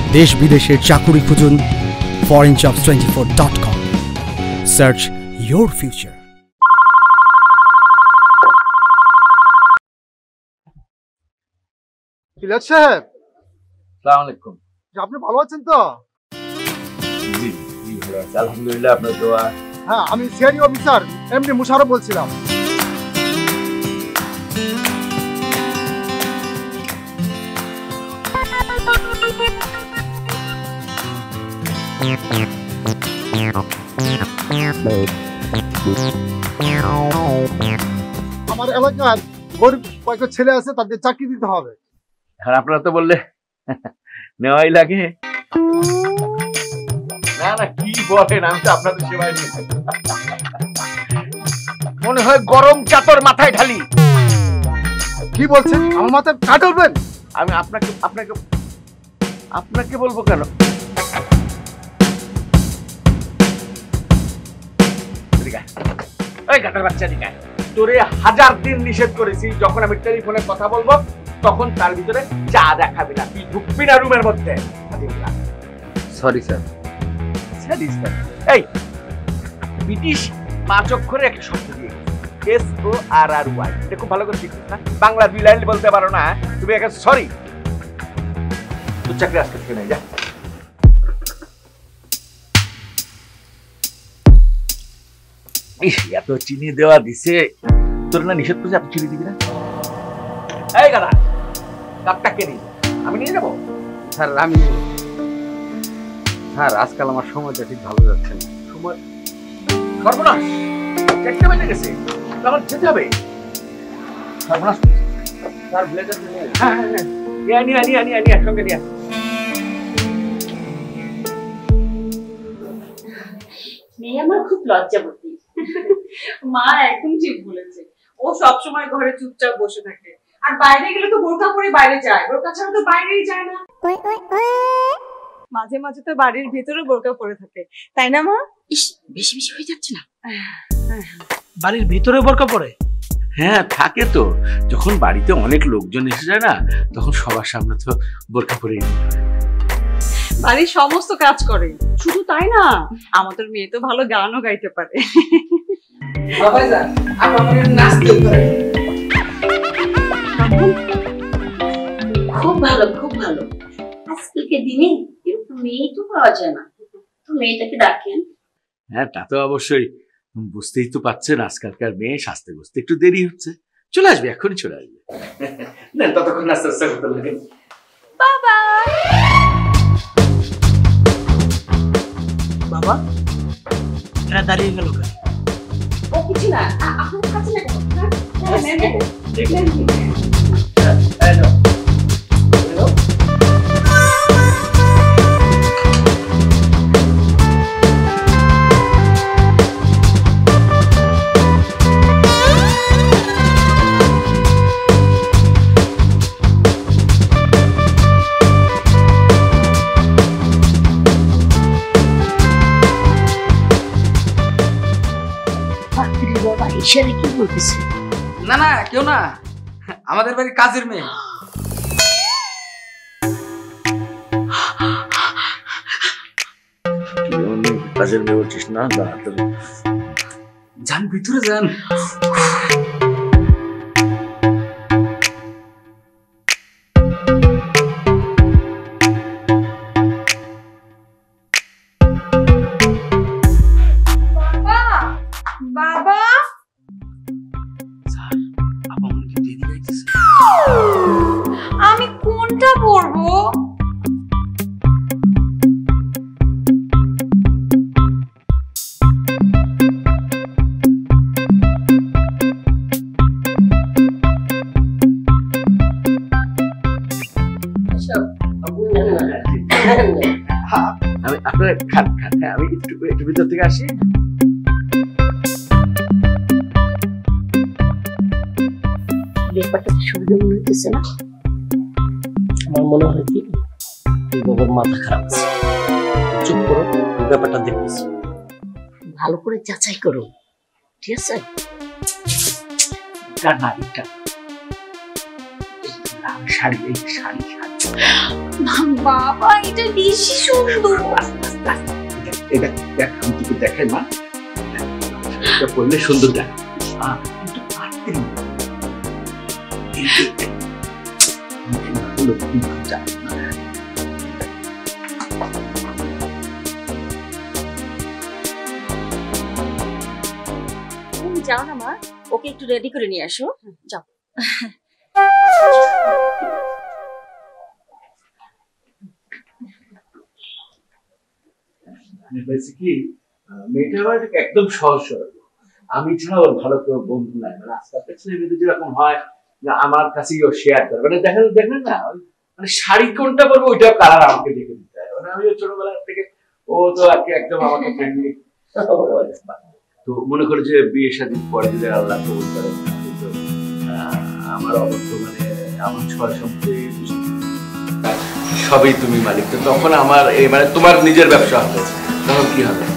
দেশ বিদেশের চাকুরি খুঁজুন foreignjobs24.com. Search your future. কিলার সাহেব, আসসালামু আলাইকুম। আপনি ভালো আছেন তো? জি জি ভালো আছি আলহামদুলিল্লাহ, আপনার দোয়া। হ্যাঁ, আমি সিআইডি অফিসার এমডি মুশারফ বলছিলাম। আমার এলাকার গরিব কয়েকটা ছেলে আছে, তাদের চাকরি দিতে হবে। আর আপনারা তো বললে নেওয়াই লাগে। না না কি বলেন, আমি তো আপনাদের সেবায় নিয়েছি। মনে হয় গরম চাদর মাথায় ঢালি। কি বলছেন? আমার মাথায় কাটবেন? আমি আপনাকে আপনাকে আপনাকে বলবো কেন? এই গাটার বাচ্চা দিকে তোরে 1000 দিন নিষেধ করেছি, যখন আমি টেলিফোনে কথা বলবো তখন তার ভিতরে চা দেখাবি না, তুই ঢুকবি না রুমের মধ্যে। Sorry sir. এই ব্রিটিশ 5 অক্ষরে একটা শব্দ দিয়ে SORRY, এটা খুব ভালো করে শিখছিস না? বাংলা 2 লাইন বলতে পারো না, তুমি একটা সরি। তোর চাকরি আজকে থেকে নেই, যা। ইস, এত চিনি দেওয়া দিছে, তোর না নিষেধ করছে এত চিনি দিবি না। এই গাদা, কাপটা কে নিয়ে আমি নিয়ে যাবো? স্যার স্যার আজকাল আমার সময়টা ঠিক ভালো যাচ্ছে না। সময় সর্বনাশ, 4টা বেজে গেছে, তখন যেতে হবে। সর্বনাশ স্যার ব্লেজার নিয়ে নিয়ে একসঙ্গে নিয়ে। মেয়ে আমার খুব লজ্জাবতী। মা একদম ঠিক বলেছে, ও সবসময় ঘরে চুপচাপ বসে থাকে, আর বাইরে গেলে তো বোরকা পরে বাইরে যায়, বোরকা ছাড়া তো বাইরেই যায় না। মাঝে মাঝে তো বাড়ির ভিতরে বোরকা পরে থাকে, তাই না মা? ইস, বেশি বেশি হয়ে যাচ্ছে না? বাড়ির ভিতরে বোরকা পরে? হ্যাঁ থাকে তো, যখন বাড়িতে অনেক লোকজন এসে যায় না, তখন সবার সামনে তো বোরকা পরে বাড়ির সমস্ত কাজ করে। শুধু তাই না, আমাদের মেয়ে তো ভালো গানও গাইতে পারে। খুব ভালো, খুব ভালো। আজকালকে দিনে এরকম মেয়ে তো পাওয়া যায় না, তো মেয়েটাকে ডাকেন। হ্যাঁ তা তো অবশ্যই, বুঝতেই তো পাচ্ছেন আজকালকার মেয়ে সাজতে বসতে একটু দেরি হচ্ছে। চলে আসবে, এখনই চলে আসবে। না ততক্ষণ আস্তে আস্তে করতে লাগে। বাবা বাবা এরা দাঁড়িয়ে গেল কেন? ও কিছু না, আপনার কাছে না কি বলতেছে? না না কেউ না, আমাদের বাড়ির কাজের মেয়ে। কাজের মেয়ে বলছিস না? যান ভিতরে যান। বাবা আমি কোনটা পরবো? আপনারা খান খান, হ্যাঁ আমি একটু ভিতর থেকে আসি। ব্যাপারটা সুবিধা মনে হইতেছে না? আমার মনে হয় কি এই বাবার মাথা খারাপ আছে। চুপ করো, ব্যাপারটা দেখতেছি। ভালো করে যাচাই করো, ঠিক আছে? শাড়ি, এই শাড়ি বাবা এটা বেশি সুন্দর। এটা দেখ, আমি তোকে দেখাই মা, এটা পড়লে সুন্দর দেখ, কিন্তু পারতে না। তুমি যাও না মা, ওকে একটু রেডি করে নিয়ে আসো, যাও। কি মেয়েটা আমার একদম সহজ সরল, আমি ছাড়া ওর ভালো কেউ বন্ধু নাই। মানে আজকালকার ছেলে মেয়েদের যেরকম হয় না, আমার কাছেই ও শেয়ার করে, মানে দেখেন না, মানে শাড়ি কোনটা পরবো ওইটাও কালার আমাকে দেখে দিতে হয়। মানে আমি ছোটবেলা থেকে, ও তো একদম আমাকে ফ্রেন্ডলি। তো মনে করে যে বিয়ে শাদীর পরে যদি আল্লাহ কবুল করেন, আমার অবস্থা মানে আমার ছয় সম্পত্তি সবই তুমি মালিক, তো তখন আমার এই মানে তোমার নিজের ব্যবসা হবে, তখন কি হবে?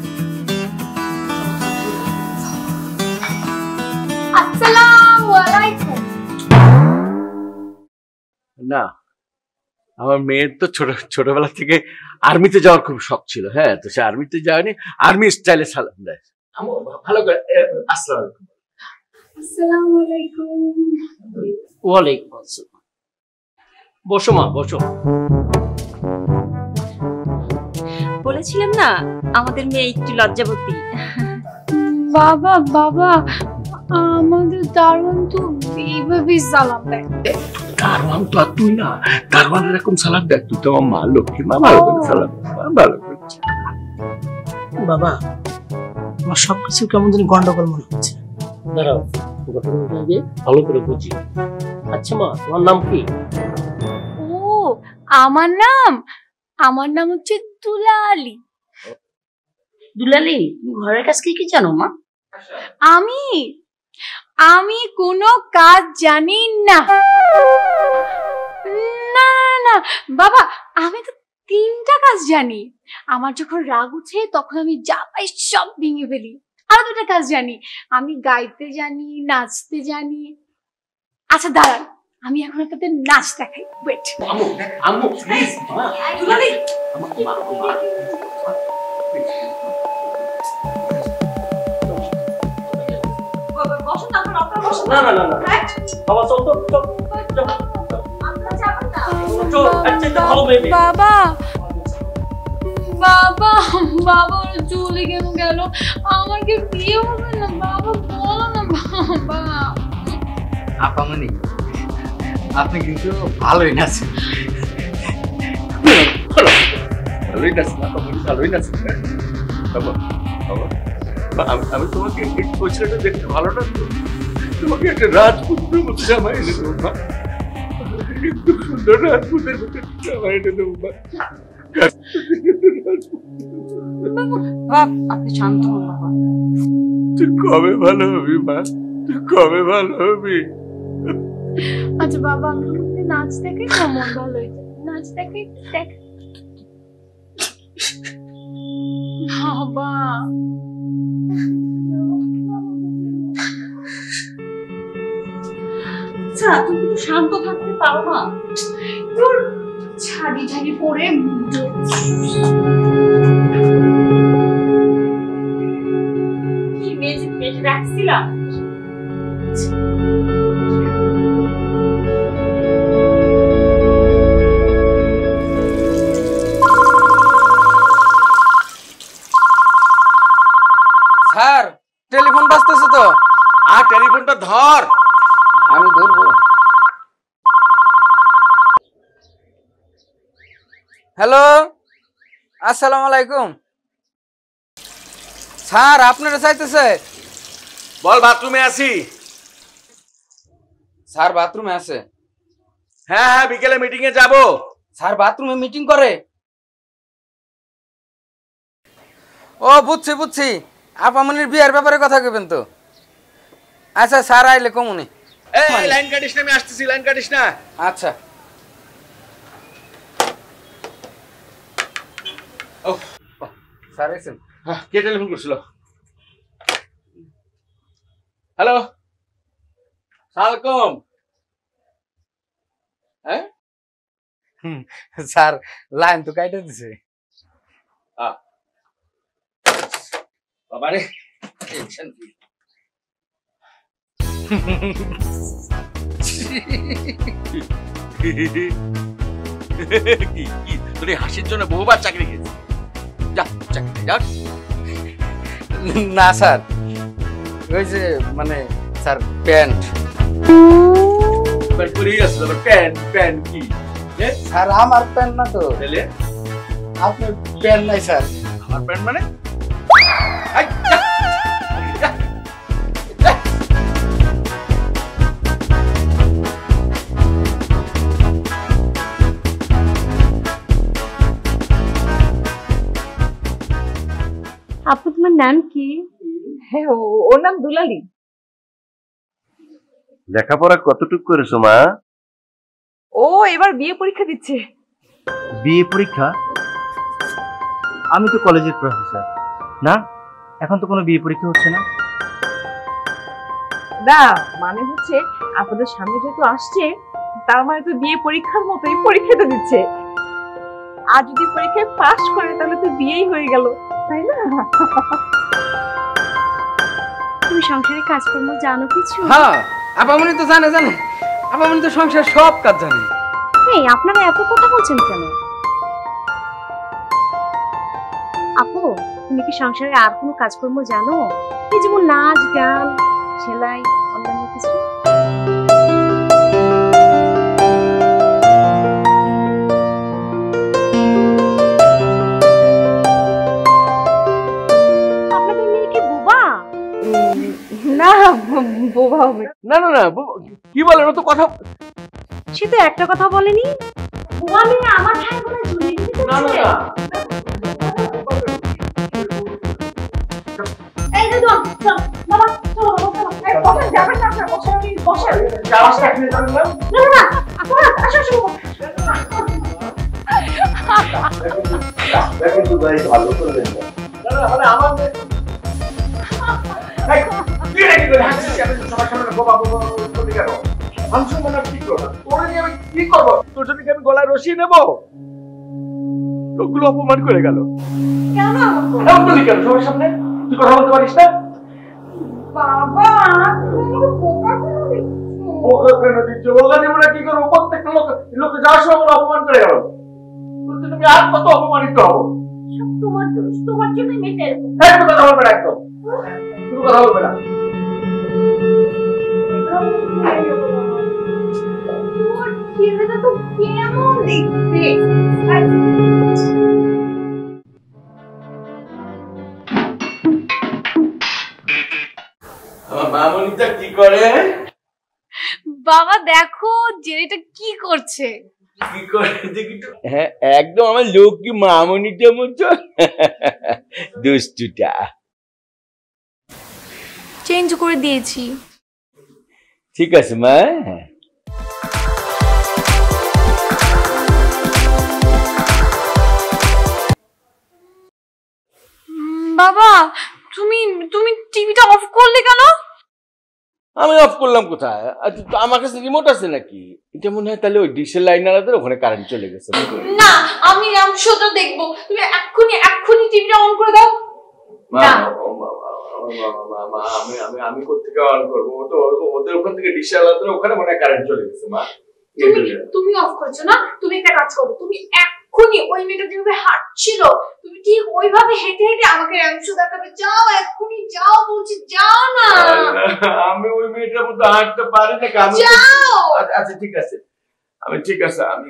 না, আমার মেয়ের তো ছোটবেলা থেকে আর্মিতে যাওয়ার খুব শখ ছিল। হ্যাঁ, তো সে আর্মিতে যায়নি, আর্মি স্টাইলে সালাম দেয়। ভালো করে আসসালামু আলাইকুম। ওয়ালাইকুম আসসালাম। বসো মা, বসো। বলেছিলাম না আমাদের মেয়ে একটু লজ্জাবতী। বাবা বাবা আমাদের দারোয়ান তো এইভাবেই সালাম দেয়। দারোয়ান তো আর তুই না, দারোয়ান এরকম সালাম দেয়, তুই তো আমার মা, লক্ষ্মী মা, ভালো করে সালাম ভালো করে। বাবা আমার সবকিছু কেমন জানি গন্ডগোল মনে হচ্ছে। দাঁড়াও, ঘটনাটা আগে ভালো করে বুঝি। আচ্ছা মা, তোমার নাম কি? ও আমার নাম হচ্ছে দুলালি। দুলালি, তুমি ঘরের কাজ কি জানো মা? আমি কোনো কাজ জানি না। না না বাবা, আমি তো 3টা কাজ জানি। আমার যখন রাগ উঠে তখন আমি যা পাই সব ভেঙে ফেলি। আর 2টা কাজ জানি, আমি গাইতে জানি, নাচতে জানি। আচ্ছা দাঁড়ান, আমি এখন আপনাদের নাচ দেখাই। ওয়েট। আম্মু প্লিজ, দুলালি বসুন, আপনারা বসুন। না না না না বাবা, চল তো, চল চল চল, আচ্ছা এটা ভালো মেয়ে। বাবা বাবা বাবা ওরা চলে কেন গেল? আমার কি বিয়ে হবে না? বাবা বলো না বাবা। আপামনি, আপনি কিন্তু ভালোই নাচেন। ভালোই নাচেন, ভালোই নাচেন। আমি তোমাকে ওই ছেলেটা দেখতে ভালো না, তোমাকে একটা রাজপুত্রের মতো জামা এনে দেবো মা, খুব সুন্দর রাজপুতের মতো জামা এনে দেবো মা। আপনি শান্ত হন বাবা। তুই কবে ভালো হবি মা, তুই কবে ভালো হবি? আচ্ছা বাবা, আমি নাচ দেখাই, মন ভালো হয়ে যাবে। নাচ দেখাই, দেখ বাবা। আচ্ছা, তুমি একটু শান্ত থাকতে পারো না? তোর ছাড়ি ছাড়ি পরে কি মেজে পেটে রাখছিলাম। স্যার, টেলিফোন বাজতেছে তো। আর টেলিফোনটা ধর। আমি ধরবো। হ্যালো, আসসালামু আলাইকুম। স্যার আপনারা চাইতেছে। বল, বাথরুমে আছি। স্যার বাথরুমে আছে। হ্যাঁ হ্যাঁ, বিকেলে মিটিং এ যাব। স্যার বাথরুমে মিটিং করে? ও বুঝছি বুঝছি, আপামনির বিয়ের ব্যাপারে কথা কইবেন তো। আচ্ছা স্যার আইলে কমুনি। এই লাইন কাটিস না, আমি আসতেছি, লাইন কাটিস না। আচ্ছা। ও স্যার এসেন। কে টেলিফোন করছিল? হ্যালো, সালাম। হ্যাঁ স্যার লাইন তো কাইটা দিছে। বাবারে টেনশন কি তোর এই হাসির জন্য বহুবার চাকরি খেয়েছি। যা চাকরি যা। না স্যার, ওই যে মানে স্যার প্যান্ট পরেই আসছে আবার প্যান্ট প্যান্ট কি স্যার, আমার প্যান্ট না তো। তাহলে আপনার প্যান্ট নাই স্যার। আমার প্যান্ট মানে আই, যা, যা, যা। আপু তোমার নাম কি? হ্যাঁ ওর নাম দুলালি। লেখাপড়া কতটুকু করেছো মা? ও এবার বিয়ে পরীক্ষা দিচ্ছে। বিএ পরীক্ষা? আমি তো কলেজের প্রফেসর না, এখন তো কোনো বিয়ে পরীক্ষা হচ্ছে না। না মানে হচ্ছে আপনাদের সামনে যেহেতু আসছে তার মানে তো বিয়ে পরীক্ষার মতোই পরীক্ষাটা দিচ্ছে। আর যদি পরীক্ষায় পাশ করে তাহলে তো বিয়েই হয়ে গেল, তাই না? তুমি সংসারে কাজকর্ম জানো কিছু? হ্যাঁ, আপামনি তো জানে। আপামনি তো সংসার সব কাজ জানে। এই আপনারা এত কথা বলছেন কেন? আপু তুমি কি সংসারে আর কোনো কাজকর্ম জানো? এই যেমন নাচ গান সেলাই অন্যান্য কিছু? আপনাদের মেয়ে কি বোবা? না বোবা হবে না না না কি বলেন তো কথা। সে তো একটা কথা বলেনি। বোবা মেয়ে আমার ভাই বোনে ঝুলিয়ে দিতে না না চাচ্ছে। না এই যে চল বাবা, চলো বাবা, চলো। এই বসেন, যাবেন না আপনারা, বসেন, বসেন। চালাসটা খেয়ে যাবেন না। না না না, আপনারা আসো আসো। কিন্তু ভাই ভালো করলেন না। না না মানে আমার এই কি রেখে করে হাসিস আমি সবার সামনে বাবা বাবা বলি কেন? আমি সম্মান কি করব? তোরে নিয়ে আমি কি করব? তোর জন্য কি আমি গলায় রশি নেব? লোকগুলো অপমান করে গেল। কেন এমন বলি কেন সবার সামনে? তুই কথা বলতে পারিস না? বাবা তুমি বোকা কেন দিচ্ছ? ওকে কেন দিচ্ছ? ওকে দেবো না কি করবো? প্রত্যেকটা লোক যাওয়ার সময় আমাকে অপমান করে গেল। তোর জন্য আমি আর কত অপমানিত হবো? সব তোমার দোষ, তোমার জন্যই মেয়েটা এরকম। এই তুমি কথা বলবে না একদম। তুমি কথা বলবে না। তোমার ছেলেটা তো কেমন দেখতে। আমার মামনিটা কি করে? বাবা দেখো জেরিটা কি করছে। কি করে দেখি তো। হ্যাঁ একদম আমার লক্ষ্মী মামনিটার মতো দুষ্টুটা। চেঞ্জ করে দিয়েছি। ঠিক আছে মা। বাবা তুমি তুমি টিভিটা অফ করলে কেন? আমি অফ করলাম কোথায়? আমার কাছে রিমোট আছে নাকি? এটা মনে হয় তাহলে ওই ডিশের লাইন আলাদের ওখানে কারেন্ট চলে গেছে। না আমি রামশোটা দেখবো, তুমি এক্ষুনি টিভিটা অন করে দাও। না আমি কোথেকে অন করবো? ওদের ওখান থেকে ডিশের আলাদের ওখানে মনে হয় কারেন্ট চলে গেছে মা। তুমি অফ করছো না? তুমি একটা কাজ করো, তুমি এক্ষুনি ওই মেয়েটা যেভাবে হাঁটছিল তুমি ঠিক ওইভাবে হেঁটে হেঁটে আমাকে রামশো দেখাবে। যাও এক্ষুনি যাও বলছি, যাও না। আমি ওই মেয়েটার মতো হাঁটতে পারি না। যাও। আচ্ছা ঠিক আছে, আমি ঠিক আছে আমি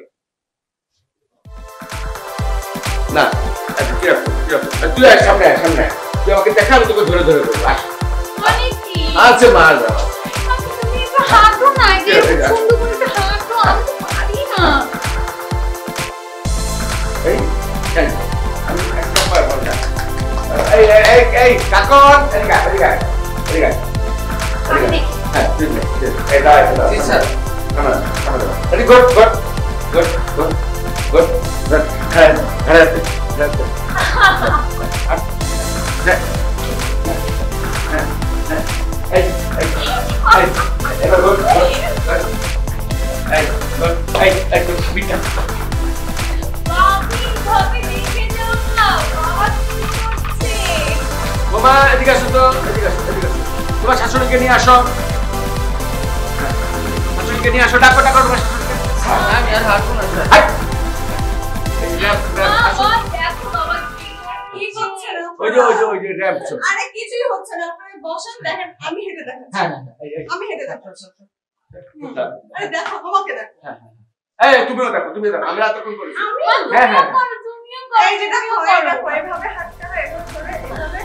না। আচ্ছা কি রাখো তুই আয় সামনে আয় সামনে। তুই আমাকে দেখা, আমি তোকে ধরে ধরে দেবো। মানে কি? আচ্ছা মা যাও। তুমি একটু হাঁটো না, সুন্দর করে একটু হাঁটো। আমি তো পারি না। এই আমি একদম পারবো না। এই কাকন এদিকে এদিকে এদিকে আমি দেখি। হ্যাঁ ঠিক আছে এই দাও জি sir. Ready good good good good good good. হ্যাঁ হ্যাঁ এই এবার গুড এই গুড এই বিটা তোমার এদিকে আসো তো, এদিকে আসো, এদিকে আসো। তোমার শাশুড়িকে নিয়ে আসো, শাশুড়িকে নিয়ে আসো, ডাকো ডাকো তোমার শাশুড়িকে। আমি আর হাঁটবো না স্যার। হাই! এই র্যাম্প, র্যাম্প, আসো। ওই যে র্যাম্প চল। আরে কিছুই হচ্ছে না, আপনারা বসেন, দেখেন আমি হেঁটে দেখাচ্ছি। হ্যাঁ, এই। আমি হেঁটে দেখাচ্ছি। আরে দেখো, আমাকে দেখো। এই তুমিও দেখো, আমি এতক্ষণ করেছি। আমিও হ্যাঁ, হ্যাঁ। করো, তুমিও করো, এই যে দেখো, তুমিও এই করো। দেখো, এভাবে হাঁটতে হয়, এভাবে করে, এভাবে।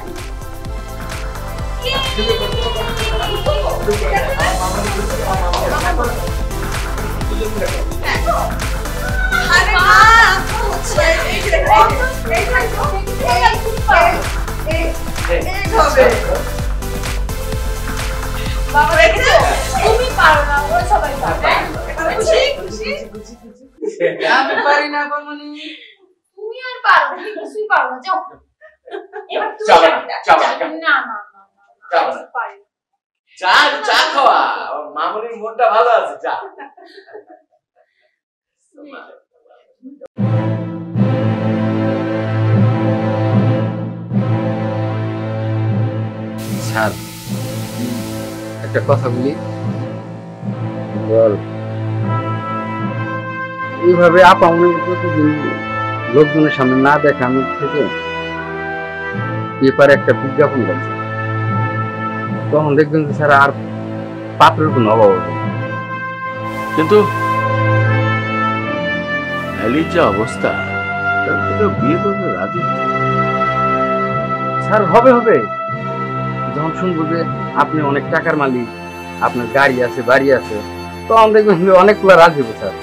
দেখো। আরে না, হচ্ছে এই যে দেখো, এই দেখো, এইভাবে। বাবা দেখেছো? তুমি পারো না, ওরা সবাই পারে। এবার খুশি, খুশি? আমি পারি না পারমনি। তুমি আর পারো, তুমি কিছুই পারো না, যাও। এবার তুমি যাও না, যাও। যাও না, না, না, না, না, যাও না। পারি না। চা খাওয়া, মামুনির মনটা ভালো আছে, চা। স্যার একটা কথা বলি, বল। এইভাবে আপামনির প্রতিদিন লোকজনের সামনে না দেখানোর থেকে পেপারে একটা বিজ্ঞাপন দিচ্ছে, তখন দেখবেন যে স্যার আর পাত্রের কোনো অভাব হবে না। কিন্তু এলির যে অবস্থা, তাহলে তো বিয়ে করতে রাজি। স্যার হবে হবে, যখন শুনবো যে আপনি অনেক টাকার মালিক, আপনার গাড়ি আছে, বাড়ি আছে, তখন দেখবেন যে অনেকগুলো রাজি হবে স্যার।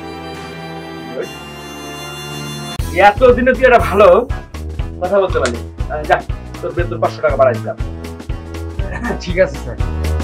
এতদিনে তুই একটা ভালো কথা বলতে পারলি। যা, তোর বেতন 500 টাকা বাড়াই দিলাম। ঠিক আছে স্যার।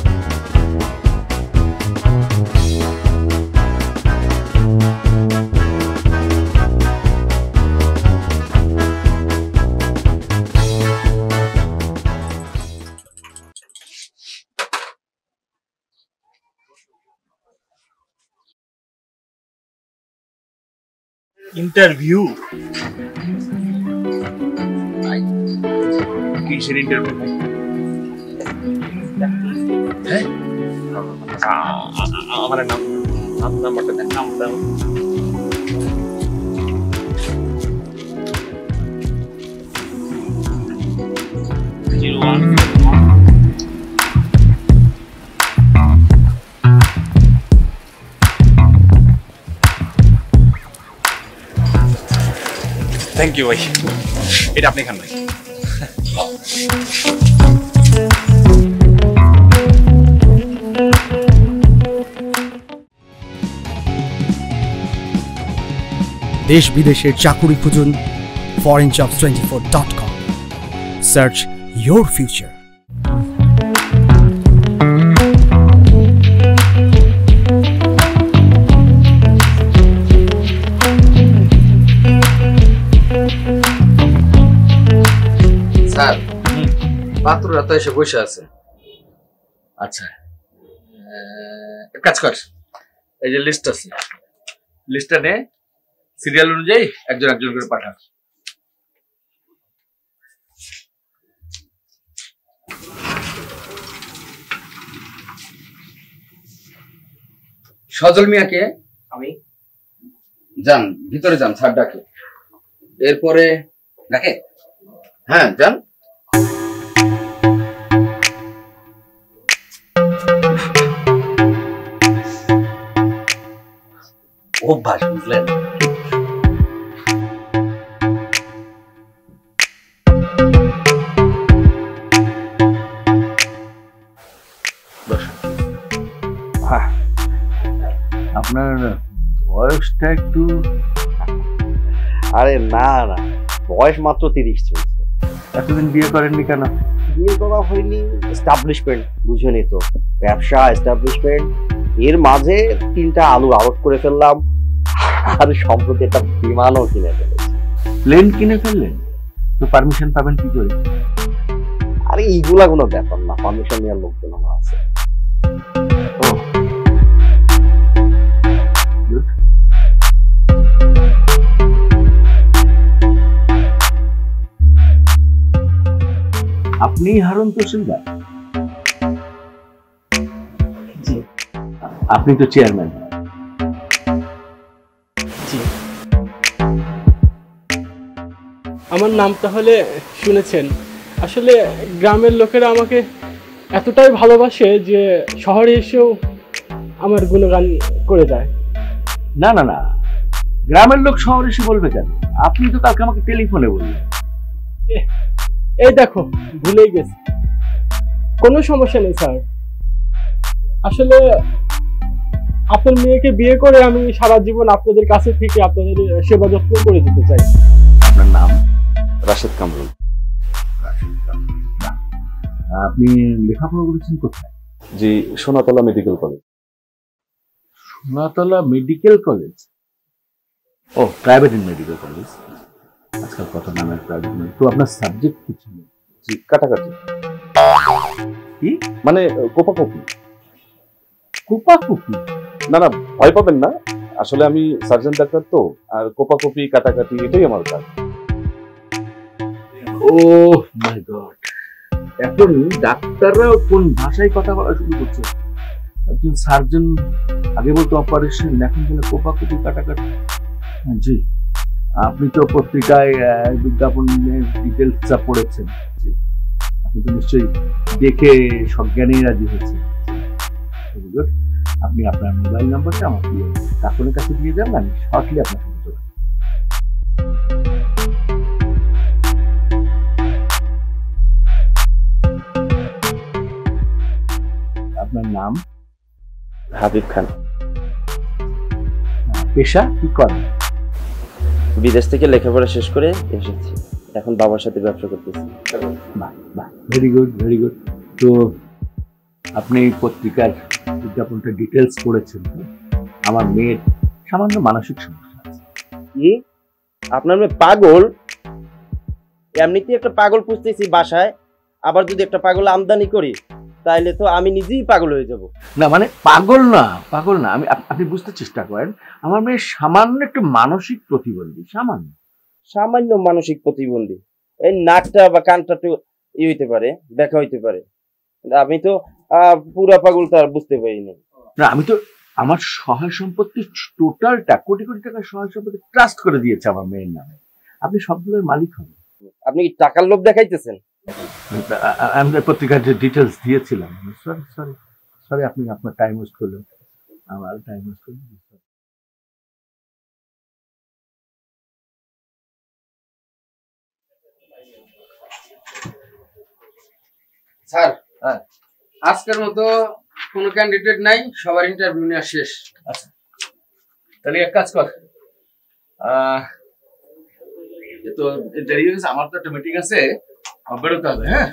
ইন্টারভিউ কিসের ইন্টারভিউ? আমার নাম্বারটা দেন, নাম্বার থ্যাংক ইউ ভাই, এটা আপনি খান ভাই। দেশ বিদেশের চাকুরি খুঁজুন foreignjobs24.com. Search your future. Sir পাত্ররা তো এসে বসে আছে। আচ্ছা, এক কাজ কর, এই যে লিস্ট আছে, লিস্টটা নে, সিরিয়াল অনুযায়ী একজন একজন করে পাঠা। সজল মিয়াকে আমি যান, ভিতরে যান, স্যার ডাকে। এরপরে ডাকে? হ্যাঁ যান। অভ্যাস, বুঝলেন? আপনার বয়সটা একটু, আরে না না, বয়স মাত্র 30 চলছে। এতদিন বিয়ে করেননি কেন? বিয়ে করা হয়নি, এস্টাবলিশমেন্ট বুঝেনি তো, ব্যবসা এস্টাবলিশমেন্ট, এর মাঝে 3টা আলুর আড়ত করে ফেললাম, আর সম্প্রতি একটা বিমানও কিনে ফেলেছি। প্লেন কিনে ফেললেন? তো পারমিশন পাবেন কি করে? আরে এইগুলা কোনো ব্যাপার না, পারমিশন নেওয়ার লোকজন আমার আছে। আপনি হারুন তহসিলদার? জি আপনি তো চেয়ারম্যান। জি। আমার নাম তাহলে শুনেছেন। আসলে গ্রামের লোকেরা আমাকে এতটাই ভালোবাসে যে শহরে এসেও আমার গুণগান করে যায়। না না না, গ্রামের লোক শহরে এসে বলবে কেন? আপনি তো কালকে আমাকে টেলিফোনে বললেন। এই দেখো ভুলেই গেছি। কোনো সমস্যা নেই স্যার। আসলে আপনার মেয়েকে বিয়ে করে আমি সারা জীবন আপনাদের কাছে থেকে আপনাদের সেবা যত্ন করে যেতে চাই। আপনার নাম? রাশেদ কামরুল। আপনি লেখাপড়া করেছেন কোথায়? জি, Sonatala medical college. Sonatala medical college? ও, প্রাইভেট মেডিকেল কলেজ। আজকাল কত নামের প্রাইভেট। তো আপনার সাবজেক্ট কি ছিল? জি, কাটাকাটি। কি মানে কোপাকুপি? কোপাকুপি? না না, ভয় পাবেন না, আসলে আমি সার্জন ডাক্তার তো, আর কোপাকুপি কাটাকাটি এটাই আমার কাজ। ও মাই গড, এখন ডাক্তাররাও কোন ভাষায় কথা বলা শুরু করছে। একজন সার্জন আগে বলতো অপারেশন, এখন বলে কোপাকুপি কাটাকাটি। জি, আপনি তো পত্রিকায় বিজ্ঞাপনের ডিটেলসটা পড়েছেন। জি, আপনি তো নিশ্চয়ই দেখে সজ্ঞানেই রাজি হয়েছেন। আপনি আপনার মোবাইল নাম্বারটা আমার কাকুনের কাছে দিয়ে যান, আমি শর্টলি আপনার সাথে যোগাযোগ। আপনার নাম? হাবিব খান। পেশা কি করেন? বিদেশ থেকে লেখাপড়া শেষ করে এসেছি, এখন বাবার সাথে ব্যবসা করতেছি। বাহ বাহ, ভেরি গুড ভেরি গুড। তো আপনি পত্রিকার বিজ্ঞাপনটা ডিটেলস পড়েছেন। আমার মেয়ের সামান্য মানসিক সমস্যা আছে। কি? আপনার মেয়ে পাগল? এমনিতেই একটা পাগল পুষতেছি বাসায়, আবার যদি একটা পাগল আমদানি করি তাইলে তো আমি নিজেই পাগল হয়ে যাব। না মানে পাগল না, পাগল না, আমি আপনি বুঝতে চেষ্টা করেন। আমার মেয়ে সামান্য একটু মানসিক প্রতিবন্ধী, সামান্য। সামান্য মানসিক প্রতিবন্ধী? এই নাকটা বা কানটা একটু হইতে পারে, দেখা হইতে পারে, আমি তো পুরা পাগল তো আর বুঝতে পারিনি। না, আমি তো আমার সহায় সম্পত্তি টোটালটা, কোটি কোটি টাকার সহায় সম্পত্তি ট্রাস্ট করে দিয়েছে আমার মেয়ের নামে। আপনি সবগুলোর মালিক হবেন। আপনি কি টাকার লোভ দেখাইতেছেন? আমি পত্রিকার যে ডিটেলস দিয়েছিলাম। সরি সরি সরি, আপনি আপনার টাইম ওয়েস্ট করলেন, আমার টাইম ওয়েস্ট করলেন। স্যার, আজকের মতো কোনো ক্যান্ডিডেট নাই, সবার ইন্টারভিউ নেওয়া শেষ। আচ্ছা, তাহলে এক কাজ কর, তো দেরি হয়েছে, আমার তো একটা মিটিং আছে, আমার বেরোতে হবে। হ্যাঁ,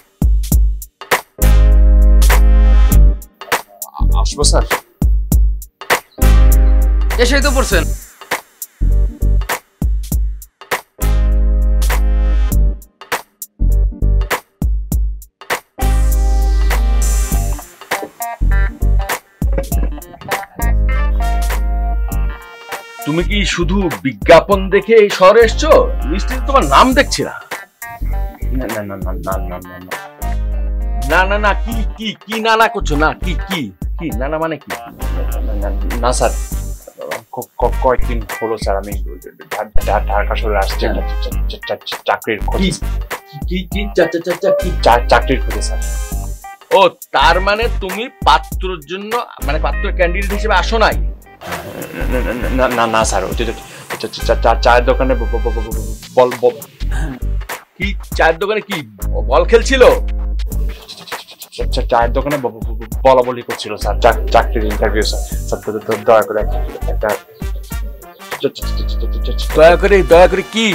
আসবো স্যার। এসেই তো পড়ছেন। তুমি কি শুধু বিজ্ঞাপন দেখে এই শহরে এসছো? লিস্টে তোমার নাম দেখছি না। না না না না না না না না না না, কি কি কি না না করছো? না কি কি কি না না মানে কি? না স্যার, কয়েকদিন হলো স্যার আমি ঢাকা শহরে আসছি চাকরির খোঁজে। কি কি চাকরির খোঁজে স্যার। ও, তার মানে তুমি পাত্রর জন্য, মানে পাত্র ক্যান্ডিডেট হিসেবে আসো নাই? না না স্যার, চায়ের দোকানে কি চায়ের দোকানে কি বল খেলছিল? চায়ের দোকানে বলা বলি করছিল স্যার, চাকরির ইন্টারভিউ স্যার। দয়া করে একটা দয়া করে কি?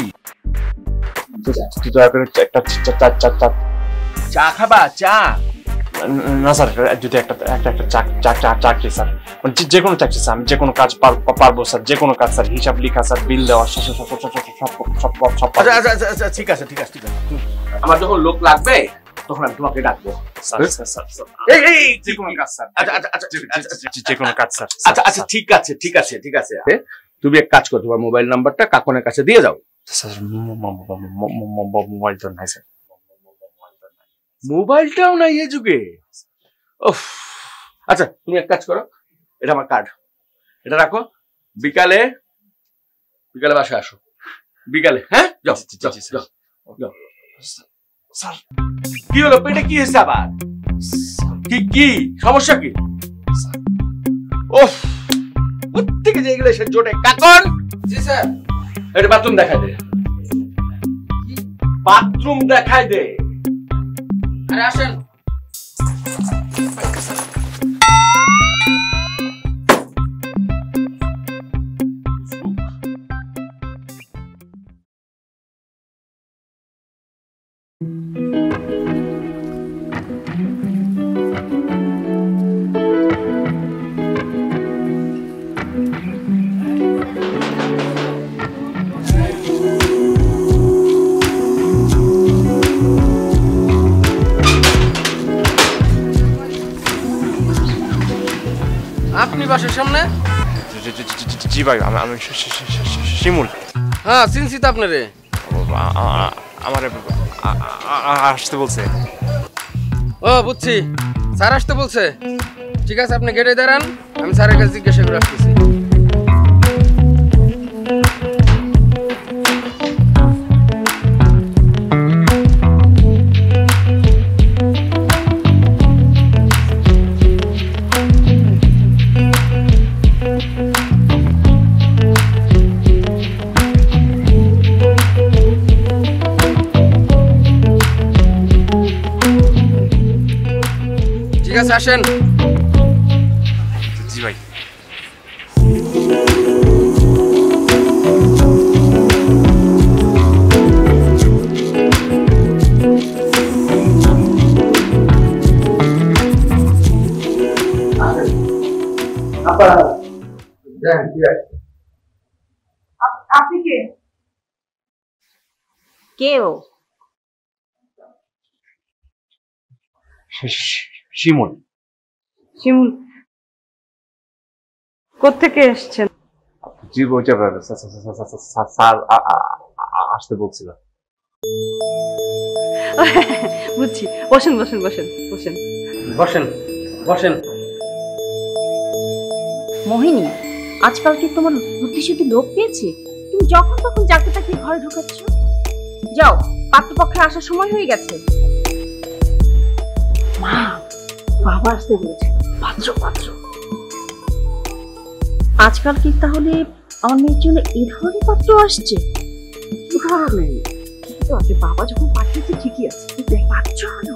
দয়া করে একটা চা খাবা? চা না স্যার, যদি একটা চাকরি স্যার, মানে যে কোনো চাকরি স্যার, আমি যে কোনো কাজ পারবো স্যার, যে কোনো কাজ স্যার, হিসাব লিখা স্যার, বিল দেওয়া, সব। আচ্ছা, ঠিক আছে ঠিক আছে ঠিক আছে। আমার যখন লোক লাগবে তখন আমি তোমাকে ডাকবো। এই যে কোনো কাজ স্যার। আচ্ছা যে কোনো কাজ স্যার। আচ্ছা ঠিক আছে ঠিক আছে ঠিক আছে। তুমি এক কাজ করো, তোমার মোবাইল নাম্বারটা কাকুনের কাছে দিয়ে যাও। স্যার মোবাইল তো নাই স্যার। মোবাইলটাও নাই এই যুগে। উফ, আচ্ছা তুমি এক কাজ করো, এটা আমার কার্ড, এটা রাখো, বিকালে বাসায় আসো, বিকালে। হ্যাঁ, যাও যাও যাও যাও। স্যার কি হলো, পেটে কি হয়েছে আবার? কি কি সমস্যা কি? ওফ, প্রত্যেকে যে এগুলো এসে জোটে। কাকন, জি স্যার। এটা বাথরুম দেখায় দে, বাথরুম দেখায় দে। আরে আসেন। আপনি বাসার সামনে? জি ভাই, আমি শিমুল। হ্যাঁ, চিনছি তো আপনারে। আমার আসতে বলছে। ও বুঝছি, স্যার আসতে বলছে। ঠিক আছে, আপনি গেটে দাঁড়ান, আমি স্যারের কাছে জিজ্ঞাসা করে আসতেছি। ঠিক আছে, আসেন। জি ভাই। আপনি কে? কেউ শিমুল। শিমুল কোত্থেকে এসছেন? জি বলতে স্যার আসতে বলছিল। বুঝছি, বসেন বসেন বসেন বসেন বসেন বসেন। মোহিনী, আজকাল কি তোমার বুদ্ধি শুদ্ধি লোপ পেয়েছে? তুমি যখন তখন যাকে তাকে ঘরে ঢুকাচ্ছ। যাও, পাত্রপক্ষের আসার সময় হয়ে গেছে। মা, বাবা আসতে বলেছে। পাত্র পাত্র। আজকাল কি তাহলে আমার মেয়ের জন্য এই ধরনের পাত্র আসছে? কি ধরনের? ঠিকই আছে, বাবা যখন পাঠিয়েছে ঠিকই আছে, পাত্র হলো।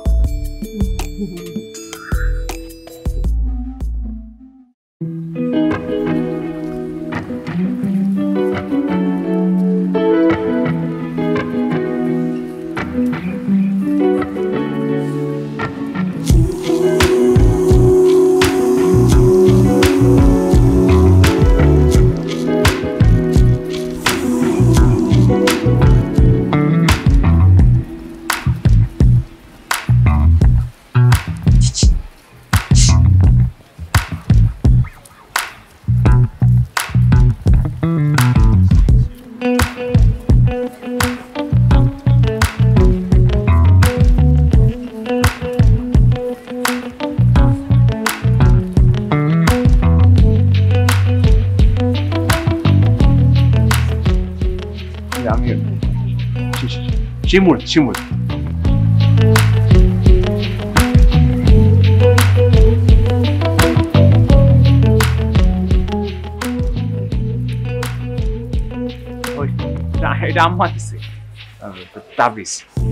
শিমুল শিমুল। এটা আম্মা দিছে তাবিজ।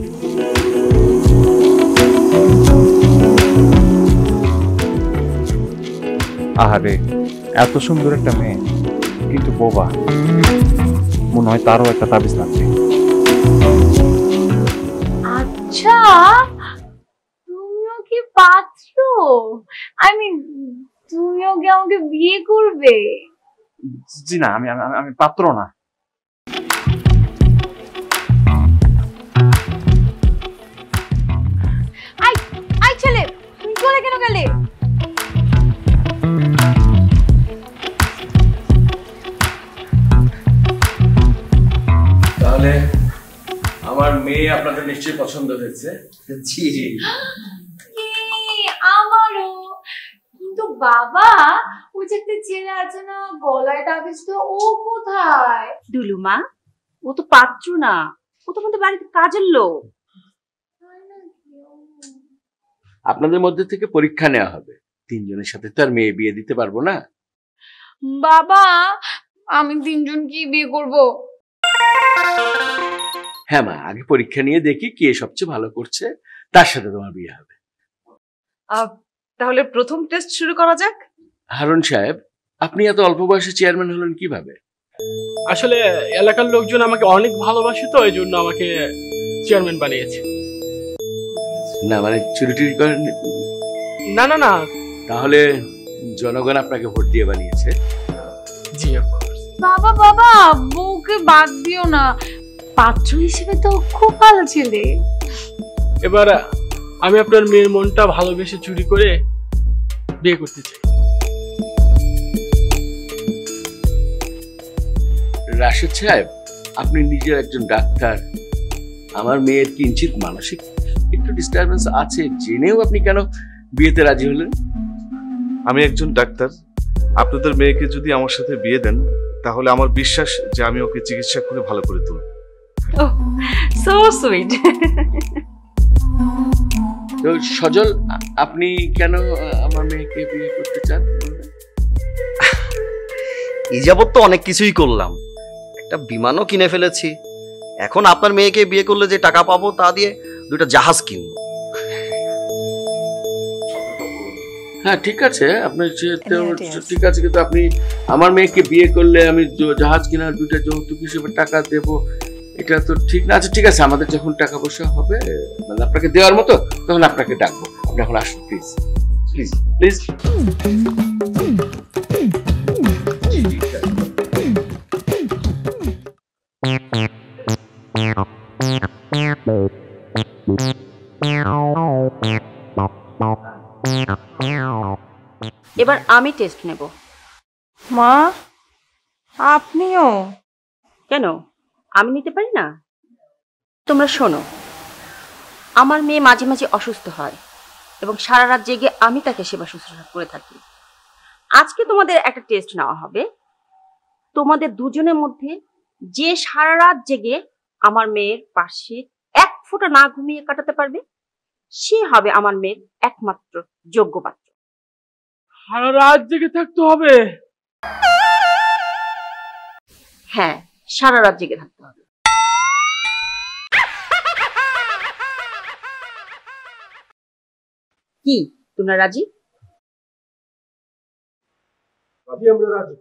আহারে, এত সুন্দর একটা মেয়ে কিন্তু বোবা। মনে হয় তারও একটা তাবিজ লাগবে। আচ্ছা, তুমিও কি পাত্র? তুমিও কি আমাকে বিয়ে করবে? জি না, আমি পাত্র না। আই ছেলে, তুমি চলে কেন গেলে? তাহলে আমার মেয়ে আপনাদের নিশ্চয়ই পছন্দ হয়েছে। জি জি। আমারও। কিন্তু বাবা, ওই যে একটা ছেলে আছে না গলায় তাবিজ, তো ও কোথায়? দুলু মা, ও তো পাত্র না, ও তো আমাদের বাড়িতে কাজের লোক। আপনাদের মধ্যে থেকে পরীক্ষা নেওয়া হবে, তিনজনের সাথে তো আর মেয়ে বিয়ে দিতে পারবো না। বাবা, আমি তিনজনকে বিয়ে করব। হ্যাঁ মা, আগে পরীক্ষা নিয়ে দেখি কে সবচেয়ে ভালো করছে, তার সাথে তোমার বিয়ে হবে। তাহলে প্রথম টেস্ট শুরু করা যাক। হারুন সাহেব, আপনি এত অল্প বয়সে চেয়ারম্যান হলেন কিভাবে? আসলে এলাকার লোকজন আমাকে অনেক ভালোবাসে, তো এই জন্য আমাকে চেয়ারম্যান বানিয়েছে। না মানে চুরি টুরি করেন? না না না। তাহলে জনগণ আপনাকে ভোট দিয়ে বানিয়েছে? জি। বাবা বাবা, বউকে বাদ দিও না, পাত্র হিসেবে তো খুব ভালো ছেলে। এবার আমি আপনার মেয়ের মনটা ভালোবেসে চুরি করে বিয়ে করতে চাই। রাশেদ সাহেব, আপনি নিজের একজন ডাক্তার, আমার মেয়ের কিঞ্চিত মানসিক একটু ডিস্টারবেন্স আছে, জেনেও আপনি কেন বিয়েতে রাজি হলেন? আমি একজন ডাক্তার, আপনাদের মেয়েকে যদি আমার সাথে বিয়ে দেন তাহলে আমার বিশ্বাস যে আমি ওকে চিকিৎসা করে ভালো করে তুলব। So sweet. তো সজল, আপনি কেন আমার মেয়েকে বিয়ে করতে চান? এই যাবৎ তো অনেক কিছুই করলাম, একটা বিমানও কিনে ফেলেছি, এখন আপনার মেয়েকে বিয়ে করলে যে টাকা পাবো তা দিয়ে দুটো জাহাজ কিনবো। হ্যাঁ ঠিক আছে, আপনার ঠিক আছে, কিন্তু আপনি আমার মেয়েকে বিয়ে করলে আমি জাহাজ কেনার দুইটা যৌতুক হিসেবে টাকা দেব, এটা তো ঠিক না। আচ্ছা ঠিক আছে, আমাদের যখন টাকা পয়সা হবে মানে আপনাকে দেওয়ার মতো, তখন আপনাকে ডাকবো। আপনি এখন আসুন প্লিজ প্লিজ প্লিজ। এবার আমি টেস্ট নেব। মা, আপনিও? কেন, আমি নিতে পারি না? তোমরা শোনো, আমার মেয়ে মাঝে মাঝে অসুস্থ হয় এবং সারা রাত জেগে আমি তাকে সেবা শুশ্রূষা করে থাকি। আজকে তোমাদের একটা টেস্ট নেওয়া হবে। তোমাদের দুজনের মধ্যে যে সারা রাত জেগে আমার মেয়ের পাশে এক ফোঁটা না ঘুমিয়ে কাটাতে পারবে, সে হবে আমার মেয়ের একমাত্র যোগ্য পাত্র। সারা রাত জেগে থাকতে হবে? হ্যাঁ, সারা রাত জেগে থাকতে হবে। কি তোমরা রাজি? আমরা রাজি।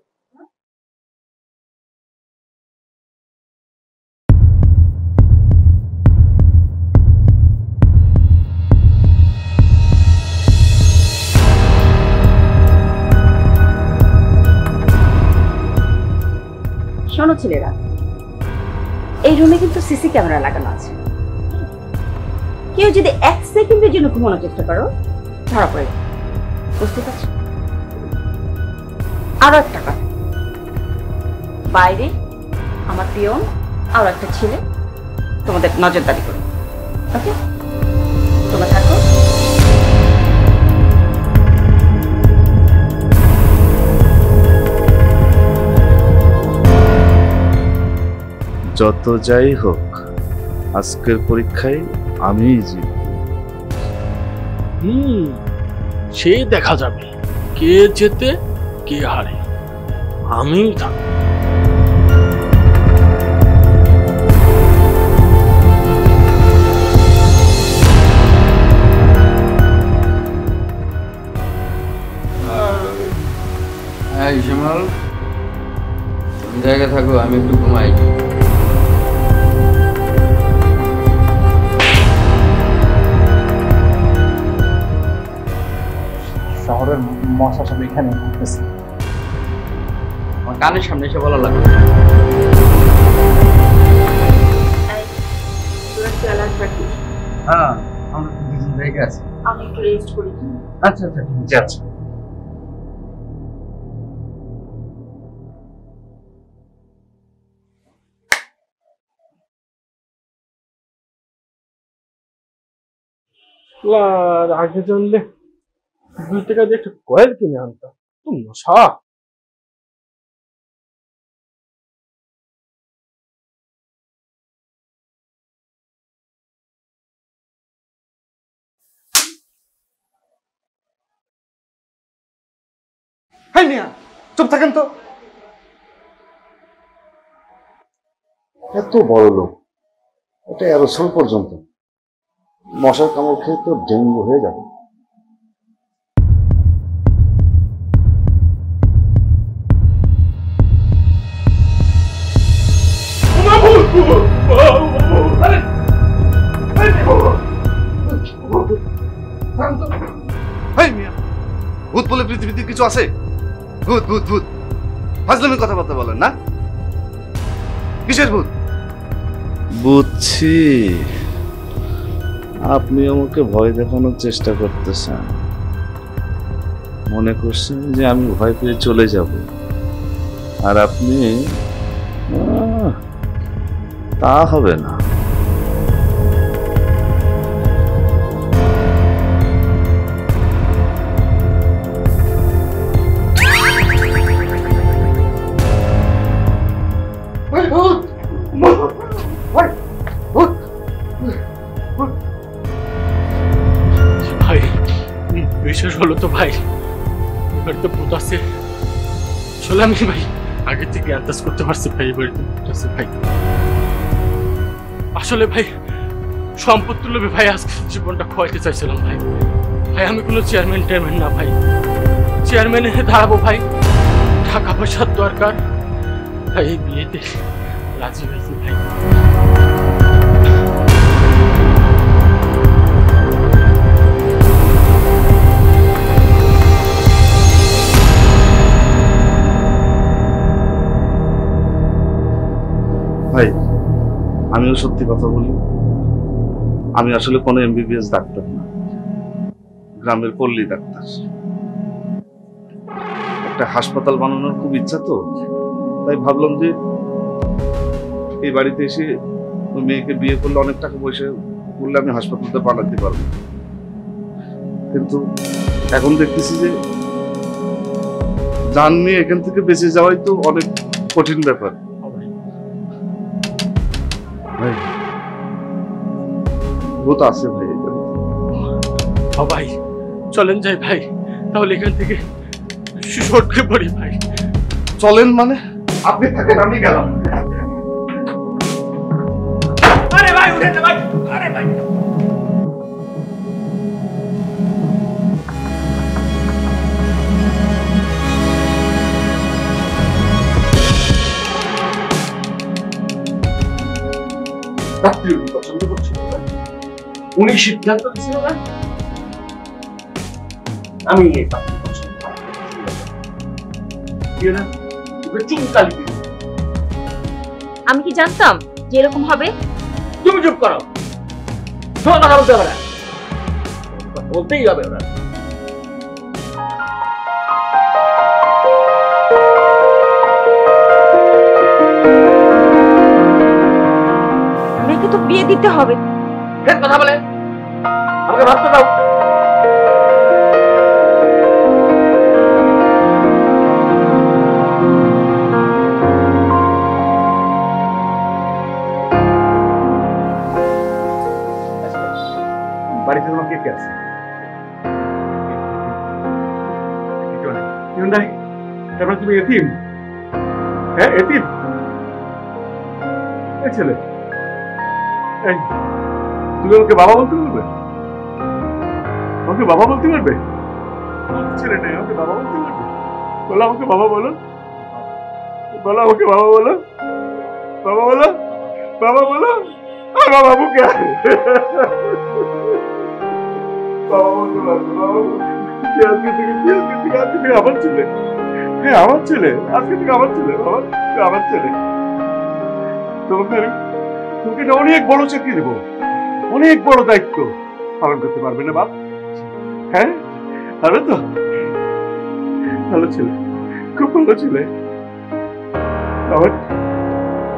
শোনো ছেলেরা, এই রুমে কিন্তু সিসি ক্যামেরা লাগানো আছে। কেউ যদি এক সেকেন্ডের জন্য ঘুমানোর চেষ্টা করো, ধরা পড়ে যাবে। বুঝতে পারছো? আরো একটা কথা, বাইরে আমার পিয়ন আর একটা ছেলে তোমাদের নজরদারি করে। ওকে, তোমরা থাকো। যত যাই হোক, আজকের পরীক্ষায় আমিই জিতব। সে দেখা যাবে কে জেতে কে হারে, আমি থাকবো। শিমল, তুমি জায়গায় থাকো, আমি একটু ঘুমাই। শহরের মশা সব এখানে ঘুরতেছে, আমার কানের সামনে এসে বলা লাগবে। হ্যাঁ, আমরা দুজন জায়গা আছে। আমি একটু রেস্ট করি। আচ্ছা আচ্ছা ঠিক আছে। আচ্ছা। আগে জানলে 2 টাকা দিয়ে একটা কয়েল কিনে আনতাম। তো মশা। হ্যাঁ মিয়া, চুপ থাকেন তো। এত বড় লোক, এটা অ্যারোসল পর্যন্ত, মশার কামড় খেয়ে তো ডেঙ্গু হয়ে যাবে। ভূত বলে পৃথিবীতে কিছু আছে? ভূত ভূত ভূত ফাজলামি কথাবার্তা বলেন না। কিসের ভূত? বুঝছি, আপনি আমাকে ভয় দেখানোর চেষ্টা করতেছেন, মনে করছেন যে আমি ভয় পেয়ে চলে যাব, আর আপনি তা হবে না। ভাই বিশেষ হলো তো ভাই, বাড়িতে ভূত আছে। আসলে আমি ভাই আগে থেকে আন্দাজ করতে পারছি ভাই বাড়িতে ভূত আছে ভাই। আসলে ভাই সম্পত্তি লোভে ভাই আজকে জীবনটা খোয়াইতে চাইছিলাম ভাই। ভাই আমি কোনো চেয়ারম্যান টেয়ারম্যান না ভাই, চেয়ারম্যানে দাঁড়াবো ভাই, টাকা পয়সার দরকার ভাই, এই বিয়েতে রাজি হয়েছি ভাই। ভাই আমিও সত্যি কথা বলি, আমি আসলে কোনো এমবিবিএস ডাক্তার না, গ্রামের পল্লী ডাক্তার। একটা হাসপাতাল বানানোর খুব ইচ্ছা তো, তাই ভাবলাম যে এই বাড়িতে এসে মেয়েকে বিয়ে করলে অনেক টাকা পয়সা করলে আমি হাসপাতালটা বানাতে পারবো। কিন্তু এখন দেখতেছি যে জান নিয়ে এখান থেকে বেঁচে যাওয়াই তো অনেক কঠিন ব্যাপার। ভাই ভূত আছে ভাই। ভাই চলেন যাই ভাই, তাহলে এখান থেকে সটকে পড়ি ভাই। চলেন মানে? আপনি থাকেন, আমি গেলাম। আরে ভাই উঠেন ভাই, আরে ভাই পছন্দ করছি, উনি সিদ্ধান্ত দিচ্ছিল না, আমি আমি কি জানতাম যে এরকম হবে? তুমি চুপ করো, তোমার কথা বলতে হবে না, বলতেই হবে ওরা। মেয়েকে তো বিয়ে দিতে হবে। কথা বলে আমাকে ভাবতে দাও। বাড়িতে তোমার কে কে আছে? তারপরে তুমি এতিম? হ্যাঁ এতিম ছেলে, তুমি আমাকে বাবা বলতে পারবে? আমাকে বাবা বলতে পারবে? ছেলে নেই, আমাকে বাবা বলতে পারবে? বলো আমাকে বাবা বলো, বলো আমাকে বাবা বলো, বাবা বলো, বাবা বলো। আমার বাবুকে বাবা বলতে পারবে? বাবা আজকে থেকে আমার ছেলে। হ্যাঁ আমার ছেলে, আজকে থেকে আমার ছেলে। বাবা আমার ছেলে, তোমাকে অনেক বড় চাকরি দেবো, অনেক বড় দায়িত্ব পালন করতে পারবে না বাপ? হ্যাঁ পারবে তো? ভালো ছেলে, খুব ভালো ছেলে। আমার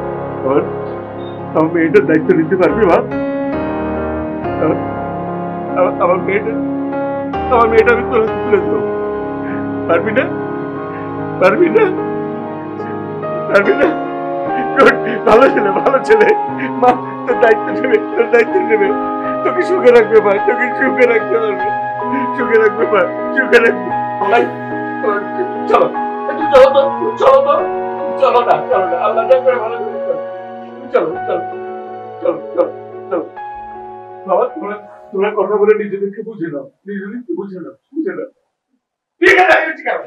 মেয়েটার দায়িত্ব নিতে পারবে বাপ? আমার মেয়েটা আমি তোর হাতে তুলে দেবো। পারবি না? পারবি না? পারবি না? Good, ভালো ছেলে মা তোর দায়িত্ব নেবে তোকে সুখে রাখবে মা, তোকে সুখে রাখতে পারবে, সুখে রাখবে মা, সুখে রাখবে। চলো না আল্লাহ যা করে ভালো করে চলো বাবা, তোমরা কথা বলে নিজেদেরকে বুঝে নাও, বুঝে নাও। ঠিক আছে ঠিক আছে।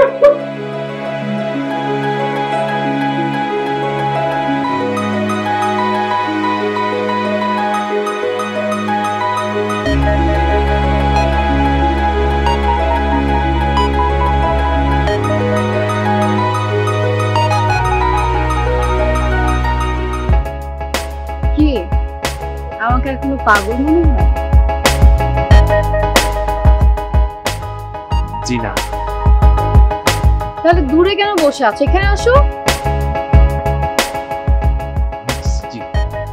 কি আমাকে আর কোনো পাগল মনে হয়? জি না। তাহলে দূরে কেন বসে আছো? এখানে আসো। জি।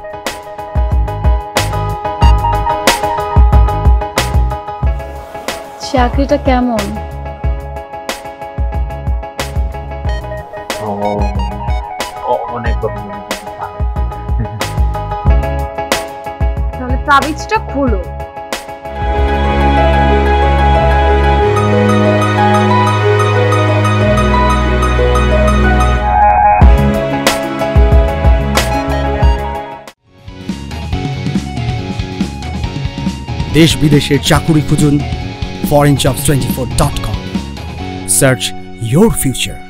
চাকরিটা কেমন? অনেক তাহলে তাবিজটা খোলো। দেশ বিদেশের চাকুরি খুঁজুন foreignjobs24.com. Search your future.